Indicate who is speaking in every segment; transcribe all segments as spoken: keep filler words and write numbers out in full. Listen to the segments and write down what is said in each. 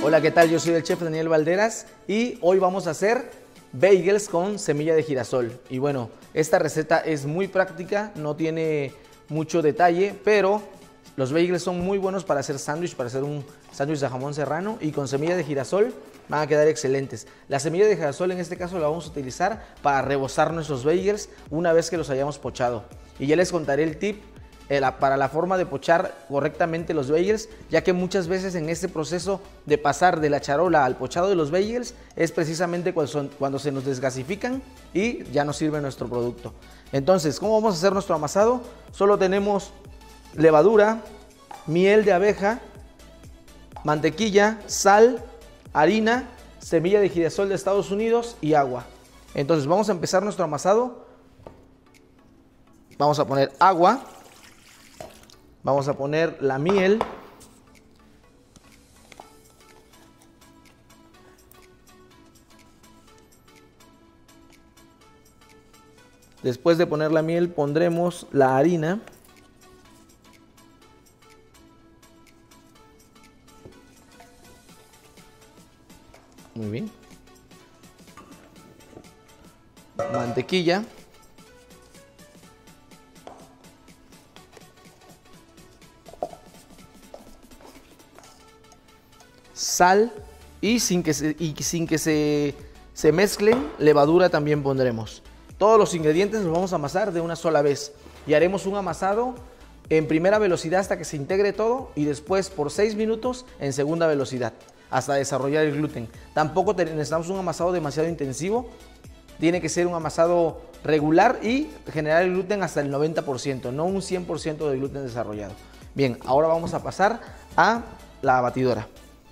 Speaker 1: Hola, ¿qué tal? Yo soy el chef Daniel Valderas y hoy vamos a hacer bagels con semilla de girasol. Y bueno, esta receta es muy práctica, no tiene mucho detalle, pero los bagels son muy buenos para hacer sándwich, para hacer un sándwich de jamón serrano, y con semilla de girasol van a quedar excelentes. La semilla de girasol en este caso la vamos a utilizar para rebozar nuestros bagels una vez que los hayamos pochado. Y ya les contaré el tip eh, la, para la forma de pochar correctamente los bagels, ya que muchas veces en este proceso de pasar de la charola al pochado de los bagels es precisamente cuando, son, cuando se nos desgasifican y ya no sirve nuestro producto. Entonces, ¿cómo vamos a hacer nuestro amasado? Solo tenemos levadura, miel de abeja, mantequilla, sal, harina, semilla de girasol de Estados Unidos y agua. Entonces vamos a empezar nuestro amasado. Vamos a poner agua, vamos a poner la miel, después de poner la miel pondremos la harina, muy bien, mantequilla, sal y sin que se, y sin que se, se mezclen, levadura también pondremos. Todos los ingredientes los vamos a amasar de una sola vez y haremos un amasado en primera velocidad hasta que se integre todo y después por seis minutos en segunda velocidad hasta desarrollar el gluten. Tampoco necesitamos un amasado demasiado intensivo, tiene que ser un amasado regular y generar el gluten hasta el noventa por ciento, no un cien por ciento de gluten desarrollado. Bien, ahora vamos a pasar a la batidora.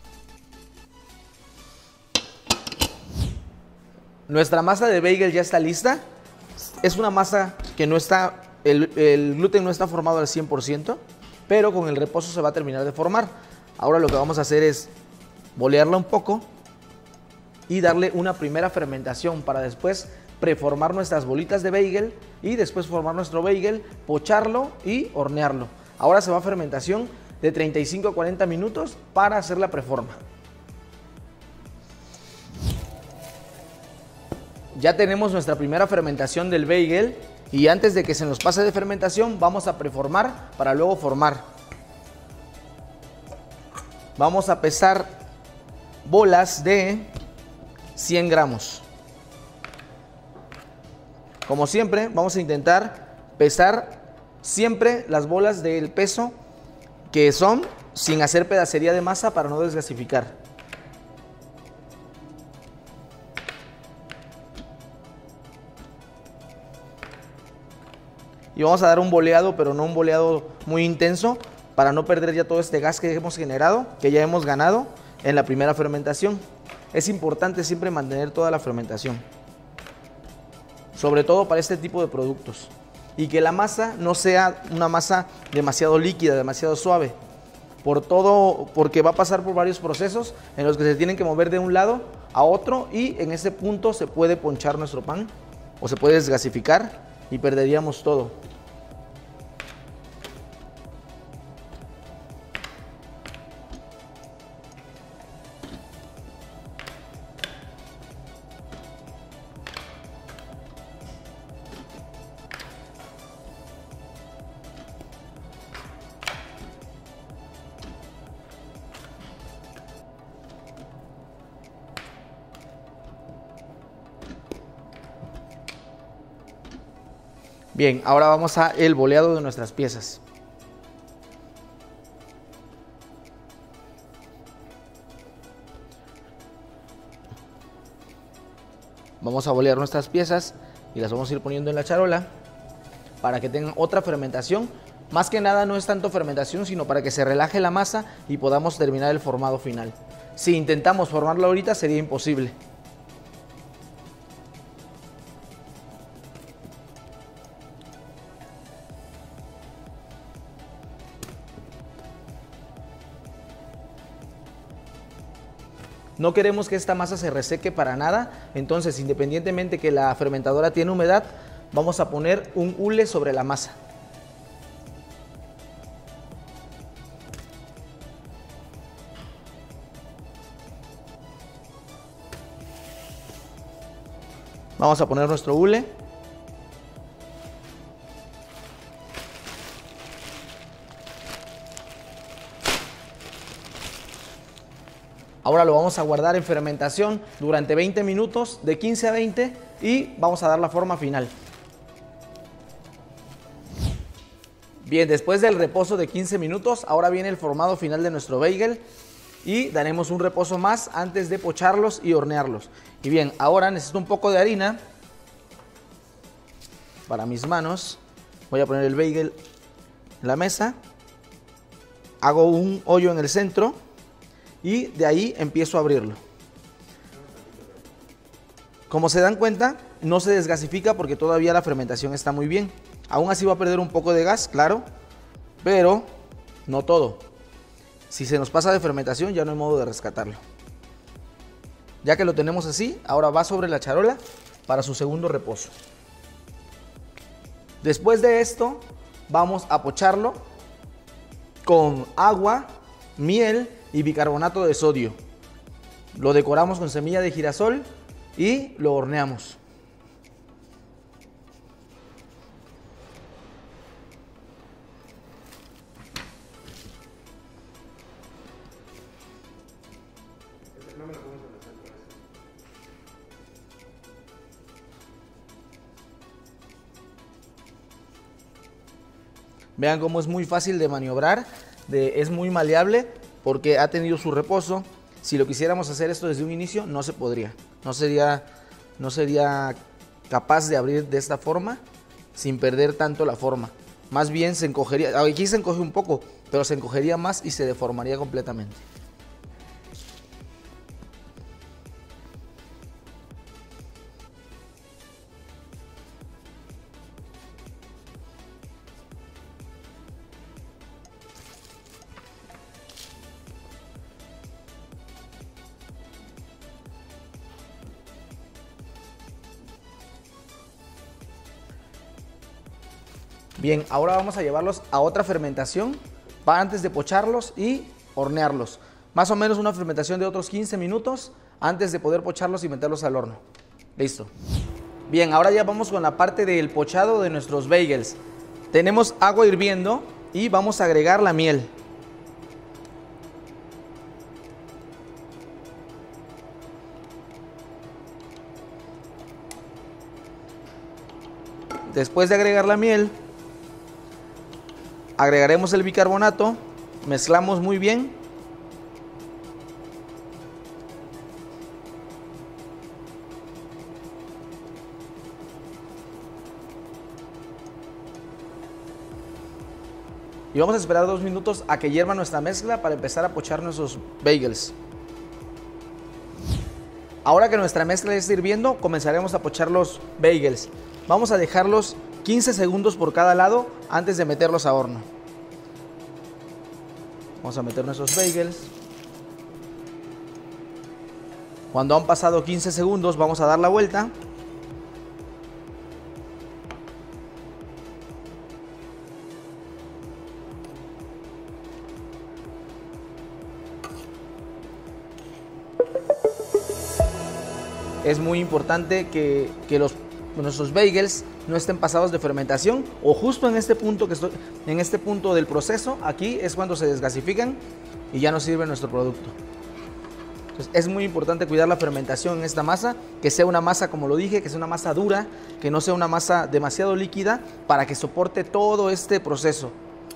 Speaker 1: Nuestra masa de bagel ya está lista. Es una masa que no está, el, el gluten no está formado al cien por ciento, pero con el reposo se va a terminar de formar. Ahora lo que vamos a hacer es bolearla un poco y darle una primera fermentación para después preformar nuestras bolitas de bagel y después formar nuestro bagel, pocharlo y hornearlo. Ahora se va a fermentación de treinta y cinco a cuarenta minutos para hacer la preforma. Ya tenemos nuestra primera fermentación del bagel y antes de que se nos pase de fermentación vamos a preformar para luego formar. Vamos a pesar bolas de cien gramos. Como siempre vamos a intentar pesar siempre las bolas del peso que son, sin hacer pedacería de masa para no desgasificar. Y vamos a dar un boleado, pero no un boleado muy intenso, para no perder ya todo este gas que hemos generado, que ya hemos ganado en la primera fermentación. Es importante siempre mantener toda la fermentación, sobre todo para este tipo de productos. Y que la masa no sea una masa demasiado líquida, demasiado suave, por todo, porque va a pasar por varios procesos en los que se tienen que mover de un lado a otro y en ese punto se puede ponchar nuestro pan o se puede desgasificar y perderíamos todo. Bien, ahora vamos a el boleado de nuestras piezas. Vamos a bolear nuestras piezas y las vamos a ir poniendo en la charola para que tengan otra fermentación. Más que nada no es tanto fermentación, sino para que se relaje la masa y podamos terminar el formado final. Si intentamos formarlo ahorita sería imposible. No queremos que esta masa se reseque para nada, entonces independientemente que la fermentadora tiene humedad, vamos a poner un hule sobre la masa. Vamos a poner nuestro hule. Ahora lo vamos a guardar en fermentación durante veinte minutos, de quince a veinte, y vamos a dar la forma final. Bien, después del reposo de quince minutos, ahora viene el formado final de nuestro bagel y daremos un reposo más antes de pocharlos y hornearlos. Y bien, ahora necesito un poco de harina para mis manos. Voy a poner el bagel en la mesa, hago un hoyo en el centro y de ahí empiezo a abrirlo. Como se dan cuenta, no se desgasifica porque todavía la fermentación está muy bien. Aún así va a perder un poco de gas, claro, pero no todo. Si se nos pasa de fermentación ya no hay modo de rescatarlo. Ya que lo tenemos así, ahora va sobre la charola para su segundo reposo. Después de esto vamos a pocharlo con agua, miel y bicarbonato de sodio. Lo decoramos con semilla de girasol y lo horneamos. Vean cómo es muy fácil de maniobrar, de, es muy maleable porque ha tenido su reposo. Si lo quisiéramos hacer esto desde un inicio, no se podría. No sería, no sería capaz de abrir de esta forma sin perder tanto la forma. Más bien se encogería, aquí se encoge un poco, pero se encogería más y se deformaría completamente. Bien, ahora vamos a llevarlos a otra fermentación para antes de pocharlos y hornearlos. Más o menos una fermentación de otros quince minutos antes de poder pocharlos y meterlos al horno. Listo. Bien, ahora ya vamos con la parte del pochado de nuestros bagels. Tenemos agua hirviendo y vamos a agregar la miel. Después de agregar la miel, agregaremos el bicarbonato, mezclamos muy bien. Y vamos a esperar dos minutos a que hierva nuestra mezcla para empezar a pochar nuestros bagels. Ahora que nuestra mezcla está hirviendo, comenzaremos a pochar los bagels. Vamos a dejarlos quince segundos por cada lado antes de meterlos a horno. Vamos a meter nuestros bagels. Cuando han pasado quince segundos vamos a dar la vuelta. Es muy importante que, que los, nuestros bagels no estén pasados de fermentación, o justo en este punto que estoy, en este punto del proceso, aquí es cuando se desgasifican y ya no sirve nuestro producto. Entonces, es muy importante cuidar la fermentación en esta masa, que sea una masa, como lo dije, que sea una masa dura, que no sea una masa demasiado líquida para que soporte todo este proceso.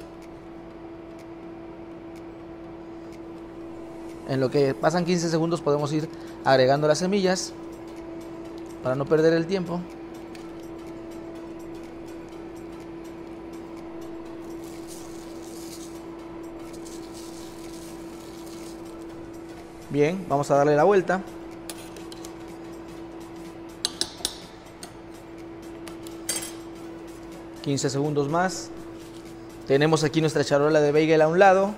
Speaker 1: En lo que pasan quince segundos podemos ir agregando las semillas para no perder el tiempo. Bien, vamos a darle la vuelta. quince segundos más. Tenemos aquí nuestra charola de bagel a un lado.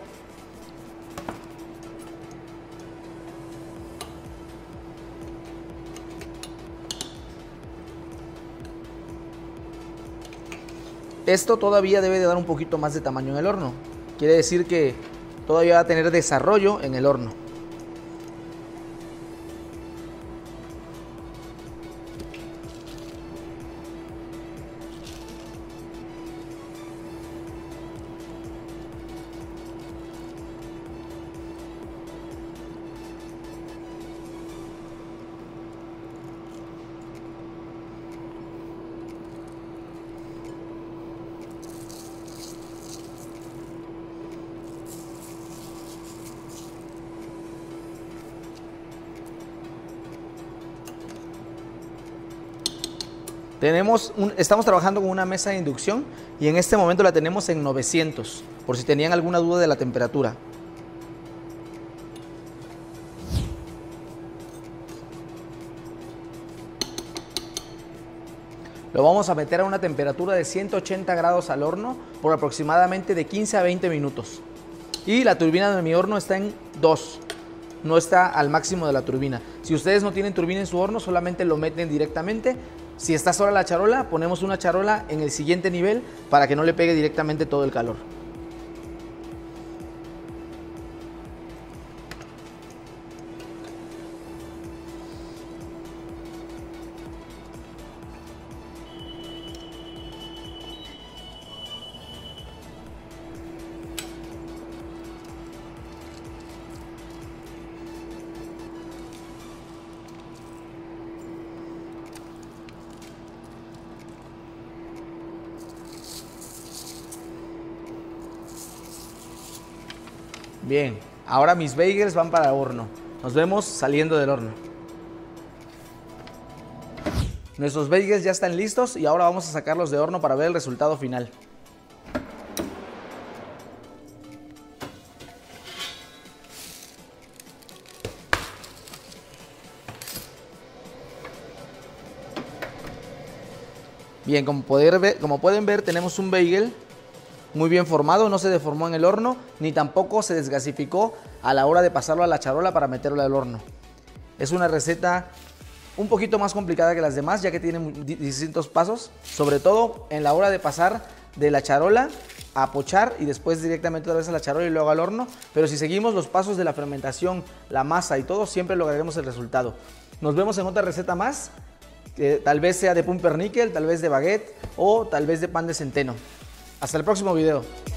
Speaker 1: Esto todavía debe de dar un poquito más de tamaño en el horno. Quiere decir que todavía va a tener desarrollo en el horno. Tenemos un, estamos trabajando con una mesa de inducción y en este momento la tenemos en novecientos, por si tenían alguna duda de la temperatura. Lo vamos a meter a una temperatura de ciento ochenta grados al horno por aproximadamente de quince a veinte minutos. Y la turbina de mi horno está en dos, no está al máximo de la turbina. Si ustedes no tienen turbina en su horno, solamente lo meten directamente. Si está sola la charola, ponemos una charola en el siguiente nivel para que no le pegue directamente todo el calor. Bien, ahora mis bagels van para el horno. Nos vemos saliendo del horno. Nuestros bagels ya están listos y ahora vamos a sacarlos de horno para ver el resultado final. Bien, como, poder ver, como pueden ver, tenemos un bagel muy bien formado, no se deformó en el horno, ni tampoco se desgasificó a la hora de pasarlo a la charola para meterlo al horno. Es una receta un poquito más complicada que las demás, ya que tiene distintos pasos, sobre todo en la hora de pasar de la charola a pochar y después directamente otra vez a la charola y luego al horno. Pero si seguimos los pasos de la fermentación, la masa y todo, siempre lograremos el resultado. Nos vemos en otra receta más, que tal vez sea de pumpernickel, tal vez de baguette o tal vez de pan de centeno. Hasta el próximo video.